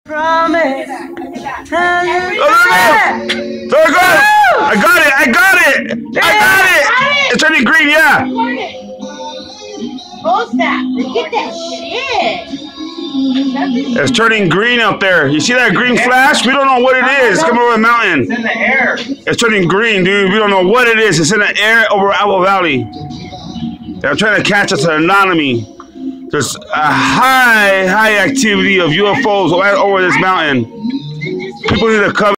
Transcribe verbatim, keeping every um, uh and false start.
Promise. Tell you Oh, no, no. There it goes. I got it. I got it. I got it. It's turning green. Yeah. Close that. Look at that shit. It's turning green out there. You see that green flash? We don't know what it is. It's coming over the mountain. It's in the air. It's turning green, dude. We don't know what it is. It's in the air over Apple Valley. They're trying to catch us at Anomaly. There's a high, high activity of U F Os over this mountain. People need to cover.